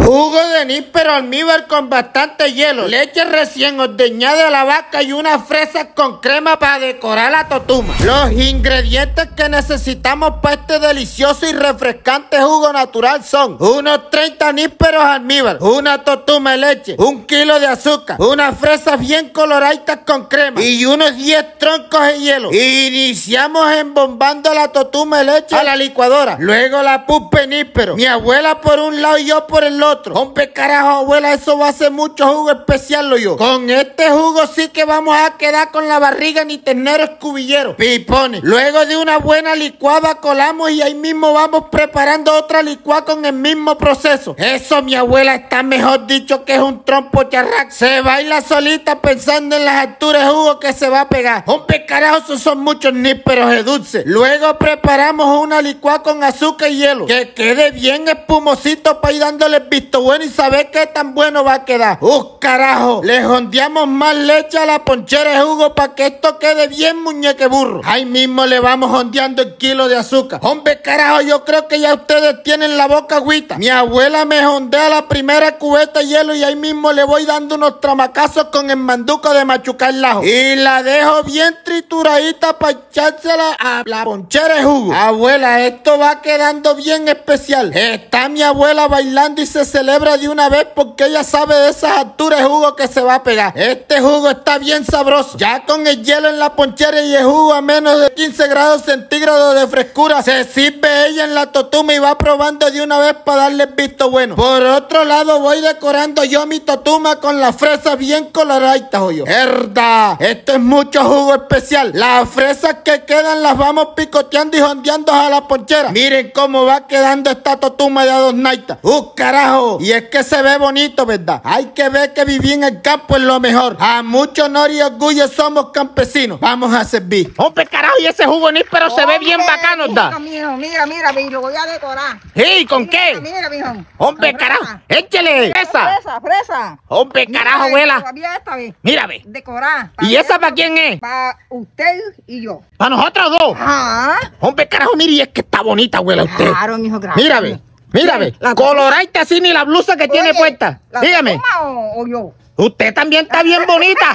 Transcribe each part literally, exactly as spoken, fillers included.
Jugo de níspero almíbar con bastante hielo, leche recién ordeñada de la vaca y unas fresas con crema para decorar la totuma. Los ingredientes que necesitamos para este delicioso y refrescante jugo natural son unos treinta nísperos almíbar, una totuma de leche, un kilo de azúcar, unas fresas bien coloraditas con crema y unos diez troncos de hielo. Iniciamos embombando la totuma de leche a la licuadora, luego la pulpa de níspero, mi abuela por un lado y yo por el otro. Hombre carajo, abuela, eso va a ser mucho jugo especial, lo yo. Con este jugo sí que vamos a quedar con la barriga ni ternero escubillero. Pipones. Luego de una buena licuada colamos y ahí mismo vamos preparando otra licuada con el mismo proceso. Eso, mi abuela, está mejor dicho que es un trompo charrac. Se baila solita pensando en las alturas de jugo que se va a pegar. Hombre carajo, esos son muchos nísperos de dulce. Luego preparamos una licuada con azúcar y hielo, que quede bien espumosito para ir dándole el visto bueno y saber qué tan bueno va a quedar. ¡Uh, carajo! Le jondeamos más leche a la ponchera de jugo para que esto quede bien muñeque burro. Ahí mismo le vamos jondeando el kilo de azúcar. Hombre, carajo, yo creo que ya ustedes tienen la boca agüita. Mi abuela me jondea la primera cubeta de hielo y ahí mismo le voy dando unos tramacazos con el manduco de machucar el ajo. Y la dejo bien trituradita para echársela a la ponchera de jugo. Abuela, esto va quedando bien especial. Está mi abuela bailando y se celebra de una vez porque ella sabe de esas alturas de jugo que se va a pegar. Este jugo está bien sabroso. Ya con el hielo en la ponchera y el jugo a menos de quince grados centígrados de frescura, se sirve ella en la totuma y va probando de una vez para darle el visto bueno. Por otro lado, voy decorando yo mi totuma con las fresas bien coloraditas, oye. ¡Herda! Esto es mucho jugo especial. Las fresas que quedan las vamos picoteando y jondeando a la ponchera. Miren cómo va quedando esta totuma de a dos naitas. ¡Uh, carajo! Y es que se ve bonito, ¿verdad? Hay que ver que vivir en el campo es lo mejor. A mucho honor y orgullo somos campesinos. Vamos a servir. Hombre, carajo, y ese jugo níspero se ve bien bacano, ¿da? Mira, mira, mira, mira, lo voy a decorar. ¿Sí? ¿Con qué? Mira, mira, mijo. Hombre, carajo, échale. Fresa. Fresa, fresa. Hombre, carajo, abuela. Todavía esta vez. Mira, ve. Decorar. ¿Y esa para quién es? Para usted y yo. ¿Para nosotros dos? Ajá. Hombre, carajo, mire, y es que está bonita, abuela, usted. Claro, mijo, gracias. Mira, ve. Mira, ve. Coloradita así ni la blusa que tiene puesta. Dígame. O, o yo. Usted también está bien bonita.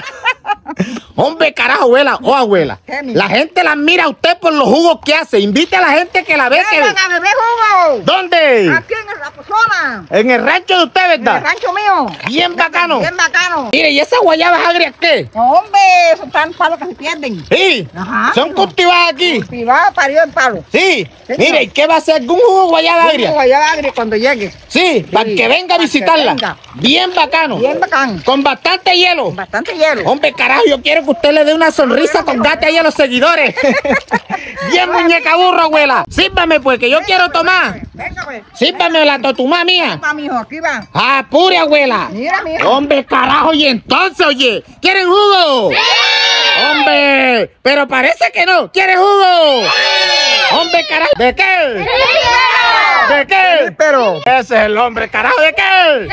Hombre, carajo, abuela. Oh, abuela. La gente la admira a usted por los jugos que hace. Invite a la gente que la ve. Que... ¡Vengan a beber jugo! ¿Dónde? Aquí en la zona. En el rancho de usted, ¿verdad? En el rancho mío. Bien bacano. Bien bacano. Mire, ¿y esas guayabas agrias qué? No, hombre, son tan palos que se pierden. Sí. Ajá. Son mijo. cultivadas aquí. Cultivado, parió en palo. Sí. Sí, Mire, ¿y qué va a hacer? ¿Algún jugo de guayaba agria? Jugo guayaba agria cuando llegue. Sí, para que venga a para que visitarla. venga. Bien bacano. Bien bacán. Con bastante hielo. Bastante hielo. Hombre, carajo, yo quiero que usted le dé una sonrisa con gate ahí a los seguidores. Bien muñeca burro, abuela. Sírvame, pues, que yo Venga, quiero pues, tomar. Venga, pues. Sírvame la totumá mía. Va, mijo, aquí va. Apure, abuela. Mira, mijo. Hombre, carajo, y entonces, oye, ¿quieren jugo? ¡Sí! Hombre, pero parece que no. ¿Quieren jugo? ¡Sí! Hombre, carajo, ¿de qué? ¡Sí! ¿De qué? Pero Ese es el hombre, carajo, ¿de qué?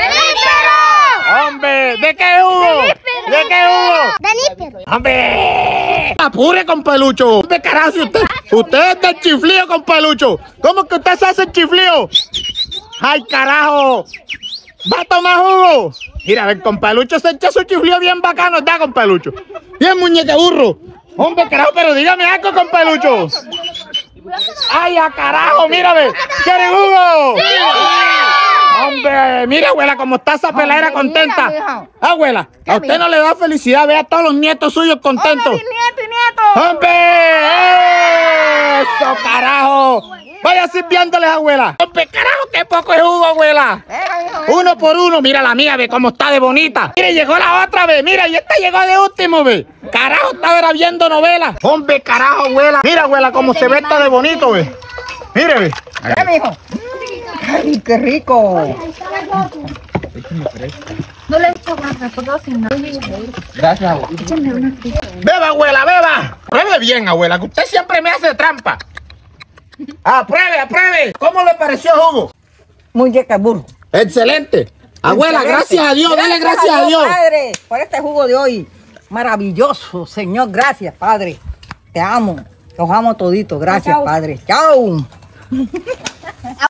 Hombre, ¿de qué jugo? ¿De qué jugo? De níspero. ¡Hombre! ¡Apure con Pelucho! ¡Hombre, carajo! Si usted, usted es del chiflío con Pelucho. ¿Cómo que usted se hace el chiflío? ¡Ay, carajo! ¿Va a tomar jugo? Mira, a ver, con Pelucho se echa su chiflío bien bacano, ¿está, con Pelucho? Bien muñeca burro. Hombre, carajo, pero dígame algo con Pelucho. ¡Ay, a carajo! ¡Mírame! ¿Quieren jugo? ¡Sí! Hombre, mira, abuela, cómo está esa peladera contenta. Mira, Abuela, a usted no le da felicidad ver a todos los nietos suyos contentos. ¡Hombre, nieto y nieto! ¡Hombre! ¡Eso, carajo! Vaya sirviéndoles, abuela. ¡Hombre, carajo, qué poco es jugo, abuela! Venga, mijo, venga. Uno por uno, mira la mía, ve cómo está de bonita. Mire, llegó la otra vez, mira, y esta llegó de último, ve. Carajo, estaba era viendo novelas. Hombre, carajo, abuela. Mira, abuela, cómo se ve esta de bonito, ve. Mire, ve. Ven, mijo. ¡Ay, qué rico! No le echo más, por dos sin nada. gracias, abuela. Échame una frita. Beba, abuela, beba. Pruebe bien, abuela, que usted siempre me hace trampa. Apruebe, apruebe. ¿Cómo le pareció el jugo? Muñeca burro. Excelente. Abuela, Excelente. gracias a Dios, dale gracias a Dios. Padre, por este jugo de hoy. Maravilloso, Señor. Gracias, Padre. Te amo. Los amo toditos. Gracias, Chao. Padre. Chao.